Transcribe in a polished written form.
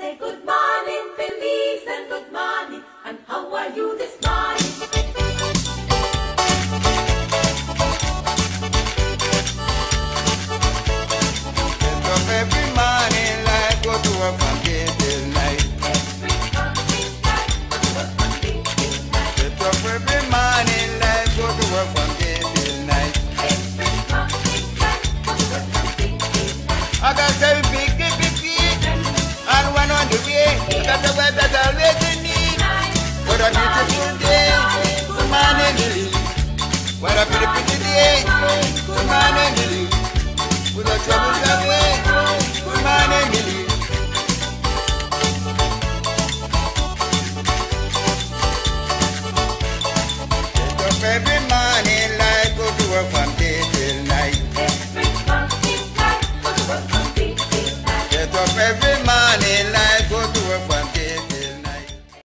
say good morning, Belize, and good morning, and how are you this morning? Get up every morning, life, go to work from day till night. Get up every morning, life, go to work from day till night. I got 7 50, and one on the way. Got the weather that always in need. What a beautiful day, good morning, Lily. What a pretty day, good morning, Lily. With the troubles away, good morning, Lily. Get up every morning, life, go to work from day till night. Get up every morning,